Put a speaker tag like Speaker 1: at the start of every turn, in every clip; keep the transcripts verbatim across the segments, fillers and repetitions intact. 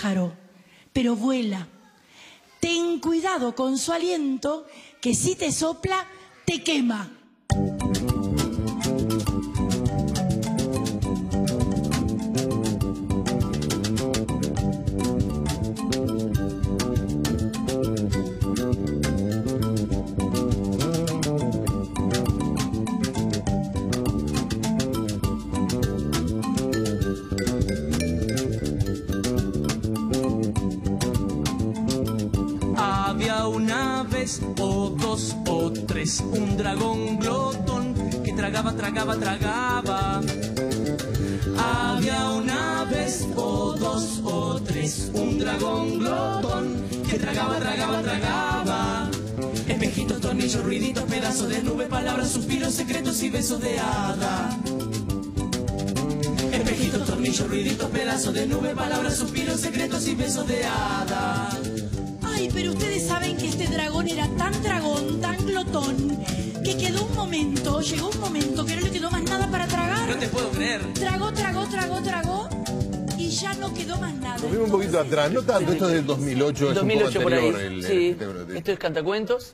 Speaker 1: pájaro, pero vuela. Ten cuidado con su aliento, que si te sopla, te quema.
Speaker 2: O dos o tres, un dragón glotón que tragaba, tragaba, tragaba. Había una vez o dos o tres, un dragón glotón que tragaba, tragaba, tragaba. Espejitos, tornillos, ruiditos, pedazos de nube, palabras, suspiros, secretos y besos de hada. Espejitos, tornillos, ruiditos, pedazos de nube, palabras, suspiros, secretos y besos de hada.
Speaker 1: Ay, pero ustedes saben que este dragón era tan dragón, tan glotón, que quedó un momento, llegó un momento que no le quedó más nada para tragar.
Speaker 2: No te puedo creer.
Speaker 1: Tragó, tragó, tragó, tragó y ya no quedó más nada.
Speaker 3: Nos vimos un poquito atrás, no tanto, esto es del dos mil ocho, es
Speaker 4: dos mil ocho
Speaker 3: un poco anterior.
Speaker 4: por ahí,
Speaker 3: El,
Speaker 4: sí,
Speaker 3: el, el,
Speaker 4: esto es Cantacuentos.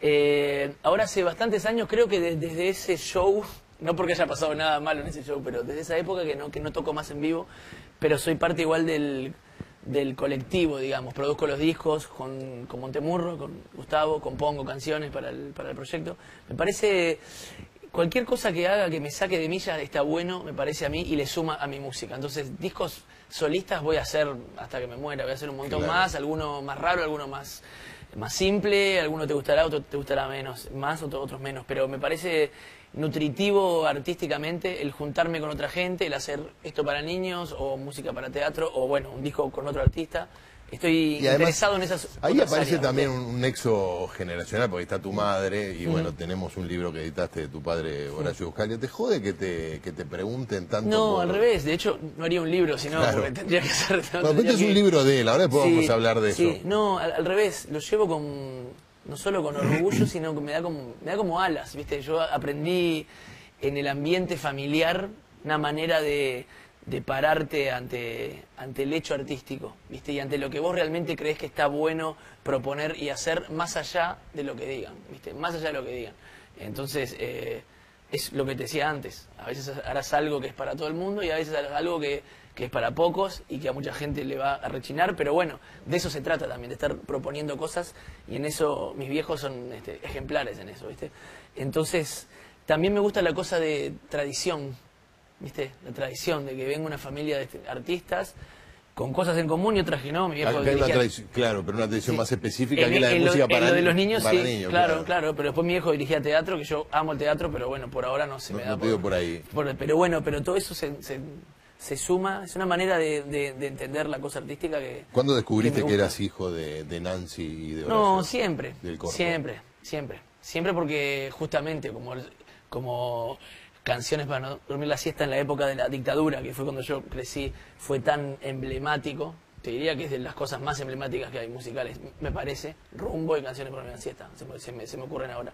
Speaker 4: Eh, ahora hace bastantes años, creo que de, desde ese show, no porque haya pasado nada malo en ese show, pero desde esa época que no, que no toco más en vivo, pero soy parte igual del... del colectivo, digamos, produzco los discos con, con Montemurro, con Gustavo, compongo canciones para el, para el proyecto. Me parece, cualquier cosa que haga que me saque de millas está bueno, me parece a mí, y le suma a mi música. Entonces, discos solistas voy a hacer hasta que me muera, voy a hacer un montón
Speaker 3: claro.
Speaker 4: más, alguno más raro, alguno más, más simple, alguno te gustará, otro te gustará menos, más, otro, otros menos, pero me parece nutritivo artísticamente el juntarme con otra gente, el hacer esto para niños o música para teatro o bueno, un disco con otro artista. Estoy y interesado además, en esas
Speaker 3: ahí
Speaker 4: otras
Speaker 3: aparece
Speaker 4: áreas,
Speaker 3: también
Speaker 4: ¿no?
Speaker 3: un, un nexo generacional, porque está tu madre y
Speaker 4: uh-huh.
Speaker 3: bueno, tenemos un libro que editaste de tu padre, Horacio Buscaglia. ¿Te jode que te, que te pregunten tanto?
Speaker 4: No,
Speaker 3: por...
Speaker 4: al revés, de hecho no haría un libro, sino
Speaker 3: claro.
Speaker 4: porque tendría que ser... No,
Speaker 3: bueno, pero este es
Speaker 4: que...
Speaker 3: un libro de él, ahora después
Speaker 4: sí,
Speaker 3: vamos a hablar de
Speaker 4: sí.
Speaker 3: eso.
Speaker 4: No, al, al revés, lo llevo con, no solo con orgullo, sino que me da como, me da como alas, ¿viste? Yo aprendí en el ambiente familiar una manera de... de pararte ante, ante el hecho artístico, ¿viste? Y ante lo que vos realmente crees que está bueno proponer y hacer más allá de lo que digan, ¿viste? Más allá de lo que digan. Entonces, eh, es lo que te decía antes, a veces harás algo que es para todo el mundo y a veces harás algo que, que es para pocos y que a mucha gente le va a rechinar, pero bueno, de eso se trata también, de estar proponiendo cosas y en eso mis viejos son este, ejemplares en eso, ¿viste? Entonces, también me gusta la cosa de tradición, ¿viste? La tradición de que venga una familia de artistas con cosas en común y otras que no. Mi viejo
Speaker 3: Acá hay una
Speaker 4: dirigía...
Speaker 3: tradición, claro, pero una tradición
Speaker 4: sí.
Speaker 3: más específica
Speaker 4: en,
Speaker 3: que la de
Speaker 4: en
Speaker 3: música
Speaker 4: lo,
Speaker 3: para,
Speaker 4: en lo de los niños,
Speaker 3: para
Speaker 4: sí,
Speaker 3: niños.
Speaker 4: claro,
Speaker 3: Claro,
Speaker 4: claro, pero después mi viejo dirigía teatro, que yo amo el teatro, pero bueno, por ahora no se
Speaker 3: no,
Speaker 4: me da
Speaker 3: no te digo por ahí.
Speaker 4: Por, pero bueno, pero todo eso se, se, se suma, es una manera de, de, de entender la cosa artística que...
Speaker 3: ¿Cuándo descubriste
Speaker 4: que,
Speaker 3: que eras hijo de, de Nancy y de Horacio?
Speaker 4: No, siempre,
Speaker 3: del Corpo?
Speaker 4: siempre, siempre, siempre porque justamente como... como canciones para no dormir la siesta en la época de la dictadura, que fue cuando yo crecí, fue tan emblemático. Te diría que es de las cosas más emblemáticas que hay musicales, me parece. Rumbo y canciones para dormir la siesta, se me, se me, se me ocurren ahora.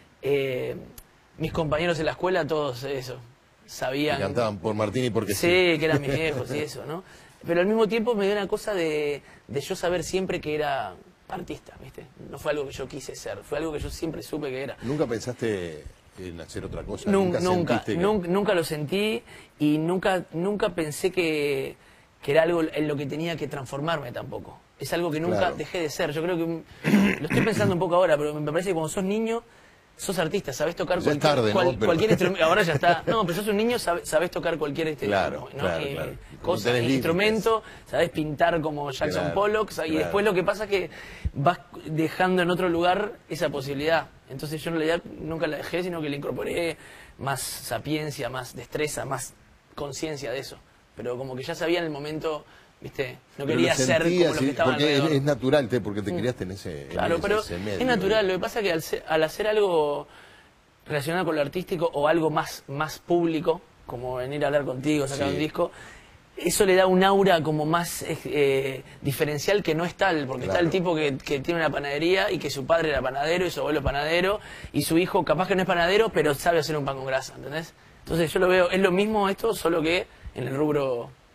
Speaker 4: Eh, mis compañeros en la escuela, todos eso, sabían...
Speaker 3: Que cantaban por Martín y porque sí.
Speaker 4: Sí, que eran mis viejos y eso, ¿no? Pero al mismo tiempo me dio una cosa de, de yo saber siempre que era artista, ¿viste? No fue algo que yo quise ser, fue algo que yo siempre supe que era.
Speaker 3: ¿Nunca pensaste en hacer otra cosa?
Speaker 4: Nunca, nunca,
Speaker 3: que...
Speaker 4: nunca, nunca lo sentí y nunca, nunca pensé que, que era algo en lo que tenía que transformarme tampoco. Es algo que nunca
Speaker 3: claro.
Speaker 4: dejé de ser. Yo creo que, lo estoy pensando un poco ahora, pero me parece que cuando sos niño, sos artista, sabés tocar cualquier,
Speaker 3: tarde,
Speaker 4: cual,
Speaker 3: ¿no? Pero...
Speaker 4: cualquier instrumento. Ahora ya está. No, pero sos un niño, sabés, sabés tocar cualquier este,
Speaker 3: claro,
Speaker 4: ¿no?
Speaker 3: claro,
Speaker 4: eh,
Speaker 3: claro.
Speaker 4: cosa, instrumento, sabés pintar como Jackson
Speaker 3: claro,
Speaker 4: Pollock, y
Speaker 3: claro.
Speaker 4: después lo que pasa es que vas dejando en otro lugar esa posibilidad. Entonces yo en realidad nunca la dejé, sino que le incorporé más sapiencia, más destreza, más conciencia de eso. Pero como que ya sabía en el momento, ¿viste? No
Speaker 3: pero
Speaker 4: quería ser como lo
Speaker 3: sí,
Speaker 4: que estaba
Speaker 3: porque
Speaker 4: alrededor.
Speaker 3: Es, es natural, te, porque te criaste en ese,
Speaker 4: claro,
Speaker 3: en
Speaker 4: pero
Speaker 3: ese medio.
Speaker 4: Es natural, lo que pasa es que al, ser, al hacer algo relacionado con lo artístico o algo más, más público, como venir a hablar contigo, sacar
Speaker 3: sí.
Speaker 4: un disco, eso le da un aura como más eh, diferencial que no es tal, porque
Speaker 3: claro.
Speaker 4: está el tipo que, que tiene una panadería y que su padre era panadero y su abuelo panadero y su hijo capaz que no es panadero pero sabe hacer un pan con grasa, ¿entendés? Entonces yo lo veo, es lo mismo esto, solo que en el rubro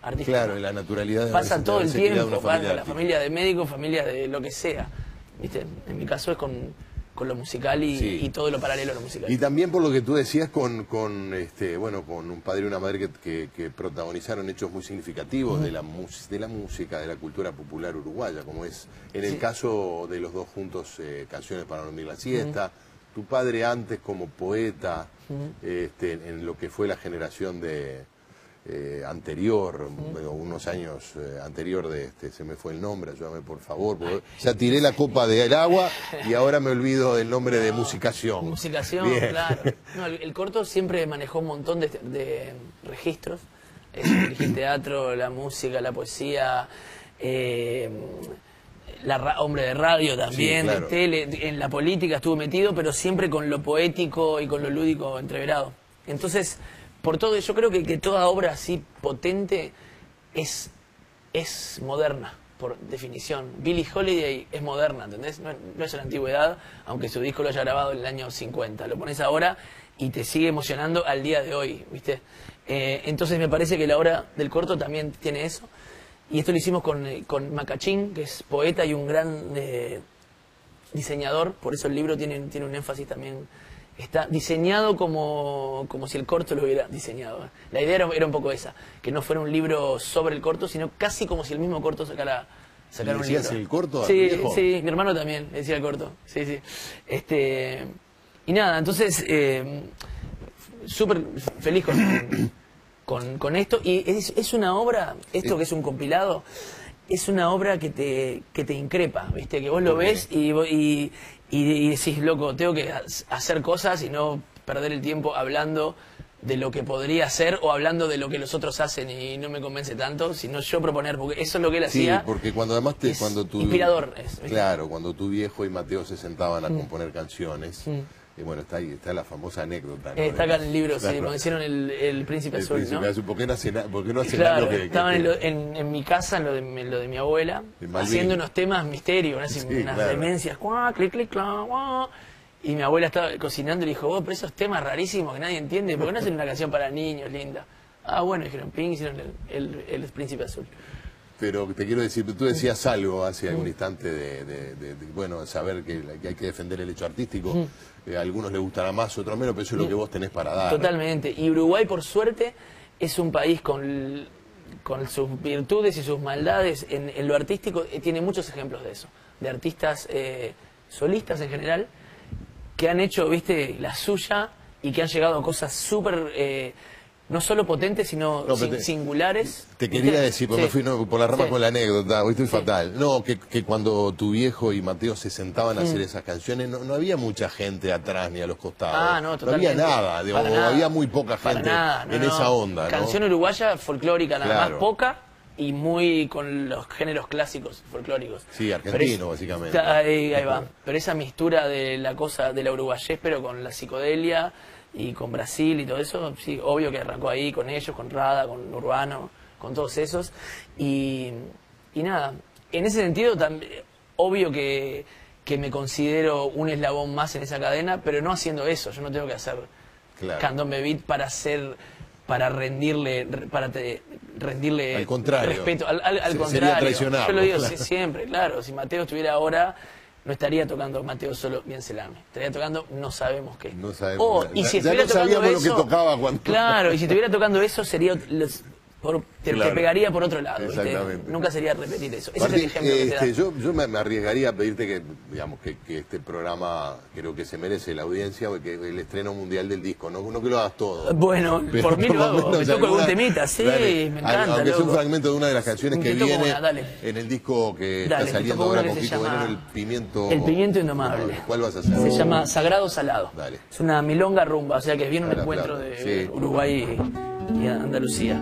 Speaker 4: artística.
Speaker 3: Claro, la naturalidad de
Speaker 4: pasa
Speaker 3: haberse-
Speaker 4: todo el
Speaker 3: haberse criado
Speaker 4: tiempo,
Speaker 3: en una familia
Speaker 4: pasa la
Speaker 3: artística.
Speaker 4: familia de médicos, familia de lo que sea. ¿Viste? En mi caso es con, con lo musical y,
Speaker 3: Sí.
Speaker 4: y todo lo paralelo a lo musical.
Speaker 3: Y también por lo que tú decías con, con este, bueno, con un padre y una madre que, que- que protagonizaron hechos muy significativos de, la mus- de la música, de la cultura popular uruguaya, como es en el
Speaker 4: Sí.
Speaker 3: caso de los dos juntos, eh, Canciones para dormir la siesta. Tu padre antes como poeta, este, en lo que fue la generación de eh, anterior, bueno, unos años eh, anterior de este, se me fue el nombre, ayúdame por favor, porque ya tiré la copa del agua y ahora me olvido del nombre de Musicación.
Speaker 4: Musicación,
Speaker 3: Bien.
Speaker 4: claro. No, el, el corto siempre manejó un montón de, de registros. Es, dirigí teatro, la música, la poesía, eh, la ra- hombre de radio también,
Speaker 3: Sí, claro.
Speaker 4: de tele, en la política estuvo metido, pero siempre con lo poético y con lo lúdico entreverado. Entonces, por todo, yo creo que, que toda obra así potente es, es moderna, por definición. Billie Holiday es moderna, ¿entendés? No, no es de la antigüedad, aunque su disco lo haya grabado en el año cincuenta. Lo pones ahora y te sigue emocionando al día de hoy, ¿viste? Eh, entonces me parece que la obra del corto también tiene eso. Y esto lo hicimos con, eh, con Macachín, que es poeta y un gran eh, diseñador, por eso el libro tiene, tiene un énfasis también. Está diseñado como, como si el corto lo hubiera diseñado. La idea era, era un poco esa, que no fuera un libro sobre el corto, sino casi como si el mismo corto sacara, sacara
Speaker 3: ¿Le
Speaker 4: un
Speaker 3: decías
Speaker 4: libro.
Speaker 3: el corto al
Speaker 4: Sí,
Speaker 3: viejo?
Speaker 4: sí, mi hermano también le decía el corto. Sí, sí. Este, y nada, entonces, eh, súper feliz con, con, con esto. Y es, es una obra, esto que es un compilado, es una obra que te, que te increpa, ¿viste? Que vos lo
Speaker 3: ¿Por qué?
Speaker 4: ves y, vo- y, y, y decís, loco, tengo que ha- hacer cosas y no perder el tiempo hablando de lo que podría ser o hablando de lo que los otros hacen y no me convence tanto, sino yo proponer, porque eso es lo que él
Speaker 3: Sí,
Speaker 4: hacía.
Speaker 3: porque cuando además te,
Speaker 4: es
Speaker 3: cuando tu,
Speaker 4: inspirador es, ¿viste?
Speaker 3: claro, cuando tu viejo y Mateo se sentaban a componer canciones, y bueno, está ahí, está la famosa anécdota, ¿no?
Speaker 4: Eh, está acá en el libro, sí,
Speaker 3: Claro.
Speaker 4: cuando hicieron el, el Príncipe
Speaker 3: El
Speaker 4: Azul,
Speaker 3: Príncipe
Speaker 4: ¿no?
Speaker 3: Azul, ¿por qué no hace, na- por qué no hace
Speaker 4: Claro,
Speaker 3: nada que, que-
Speaker 4: estaban en,
Speaker 3: que-
Speaker 4: lo- en- en mi casa, en lo de, mi- en lo de mi abuela,
Speaker 3: En Malvin.
Speaker 4: haciendo unos temas misterio, unas,
Speaker 3: Sí,
Speaker 4: unas
Speaker 3: claro.
Speaker 4: demencias, cuá, clic, clic, clá, guá. Y mi abuela estaba cocinando y le dijo, vos, pero esos temas rarísimos que nadie entiende, ¿por qué no hacen una canción para niños, linda? Ah, bueno, dijeron, ping, hicieron el, el, el Príncipe Azul.
Speaker 3: Pero te quiero decir, tú decías algo hace algún instante de, de- de- de, bueno, saber que, que hay que defender el hecho artístico. Eh, a algunos les gustará más, otros menos, pero eso es lo que vos tenés para dar.
Speaker 4: Totalmente. Y Uruguay, por suerte, es un país con, con sus virtudes y sus maldades. En, en lo artístico eh, tiene muchos ejemplos de eso. De artistas eh, solistas en general, que han hecho, viste, la suya y que han llegado a cosas súper, eh, no solo potentes, sino
Speaker 3: No, pero
Speaker 4: sin-
Speaker 3: te-
Speaker 4: singulares.
Speaker 3: Te
Speaker 4: ¿viste?
Speaker 3: quería decir, porque
Speaker 4: Sí.
Speaker 3: me fui no, por la rama
Speaker 4: Sí.
Speaker 3: con la anécdota, hoy estoy
Speaker 4: Sí.
Speaker 3: fatal. No, que, que cuando tu viejo y Mateo se sentaban a
Speaker 4: Mm.
Speaker 3: hacer esas canciones, no, no había mucha gente atrás ni a los costados.
Speaker 4: Ah, no,
Speaker 3: había
Speaker 4: totalmente.
Speaker 3: nada, digo,
Speaker 4: Para
Speaker 3: o
Speaker 4: nada.
Speaker 3: había muy poca
Speaker 4: Para
Speaker 3: gente
Speaker 4: nada, no,
Speaker 3: en
Speaker 4: no.
Speaker 3: esa onda, ¿no?
Speaker 4: Canción uruguaya folclórica, nada
Speaker 3: Claro.
Speaker 4: más poca y muy con los géneros clásicos folclóricos.
Speaker 3: Sí,
Speaker 4: Pero
Speaker 3: argentino,
Speaker 4: es-
Speaker 3: básicamente.
Speaker 4: Está- Ahí, ahí va. Pero esa mistura de la cosa de la uruguayés, pero con la psicodelia y con Brasil y todo eso, sí, obvio que arrancó ahí con ellos, con Rada, con Urbano, con todos esos. Y, y nada, en ese sentido, también, obvio que, que me considero un eslabón más en esa cadena, pero no haciendo eso. Yo no tengo que hacer
Speaker 3: Claro.
Speaker 4: candombe beat para hacer, para rendirle, para te- rendirle
Speaker 3: Al contrario.
Speaker 4: respeto. Al, al- al
Speaker 3: Se- sería
Speaker 4: contrario.
Speaker 3: traicionarlo,
Speaker 4: Yo lo digo
Speaker 3: claro.
Speaker 4: sí, siempre, claro. Si Mateo estuviera ahora, no estaría tocando Mateo solo bien Selame. Estaría tocando no sabemos qué.
Speaker 3: No sabemos
Speaker 4: O,
Speaker 3: nada.
Speaker 4: y
Speaker 3: Ya-
Speaker 4: si
Speaker 3: ya
Speaker 4: estuviera
Speaker 3: no
Speaker 4: tocando
Speaker 3: sabíamos lo que
Speaker 4: eso,
Speaker 3: tocaba cuando-
Speaker 4: Claro, y si estuviera tocando eso, sería los- por- te, te
Speaker 3: Claro.
Speaker 4: pegaría por otro lado. ¿viste?
Speaker 3: Exactamente.
Speaker 4: Nunca sería repetir eso. Ese
Speaker 3: Martín,
Speaker 4: es el ejemplo que te
Speaker 3: este,
Speaker 4: da.
Speaker 3: yo, yo me, me arriesgaría a pedirte que, digamos, que, que este programa creo que se merece la audiencia, que el estreno mundial del disco, no, no que lo hagas todo.
Speaker 4: Bueno,
Speaker 3: Pero
Speaker 4: por mí
Speaker 3: por
Speaker 4: lo hago.
Speaker 3: menos
Speaker 4: Me toco
Speaker 3: alguna-
Speaker 4: algún temita, sí,
Speaker 3: Dale,
Speaker 4: me
Speaker 3: al-
Speaker 4: encanta.
Speaker 3: Aunque sea un
Speaker 4: loco.
Speaker 3: fragmento de una de las canciones que
Speaker 4: Te toco
Speaker 3: viene
Speaker 4: una, dale.
Speaker 3: en el disco que
Speaker 4: Dale,
Speaker 3: está
Speaker 4: te
Speaker 3: saliendo
Speaker 4: toco
Speaker 3: ahora
Speaker 4: una
Speaker 3: un
Speaker 4: que se
Speaker 3: poquito,
Speaker 4: llama
Speaker 3: bueno, el pimiento.
Speaker 4: El pimiento indomable.
Speaker 3: ¿Cuál vas a hacer?
Speaker 4: Se llama Sagrado Salado.
Speaker 3: Dale.
Speaker 4: Es una milonga rumba, o sea que viene un
Speaker 3: Ahora,
Speaker 4: encuentro
Speaker 3: claro,
Speaker 4: de
Speaker 3: sí.
Speaker 4: Uruguay y, y Andalucía.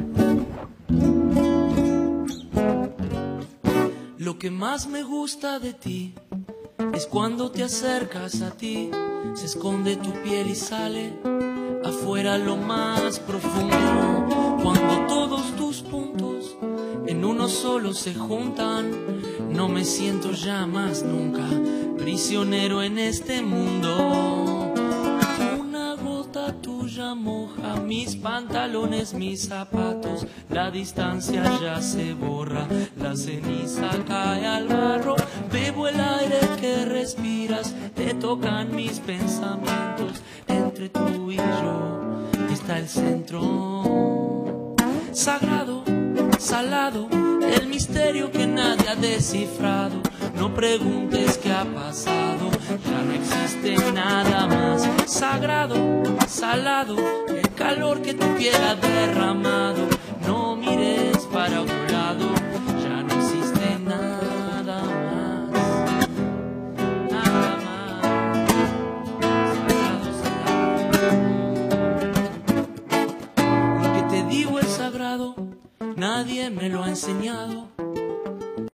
Speaker 2: Lo que más me gusta de ti es cuando te acercas a ti, se esconde tu piel y sale afuera lo más profundo. Cuando todos tus puntos en uno solo se juntan, no me siento ya más nunca prisionero en este mundo. Una gota tuya moja mis pantalones, mis zapatos, la distancia ya se borra, la ceniza cae al barro, bebo el aire que respiras, te tocan mis pensamientos, entre tú y yo está el centro, sagrado, salado, el misterio que nadie ha descifrado, no preguntes qué ha pasado, ya no existe nada más, sagrado, salado, el calor que tu piel ha derramado, no mires para otro lado, ya no existe nada más, nada más, sagrado, salado, lo que te digo es sagrado, nadie me lo ha enseñado,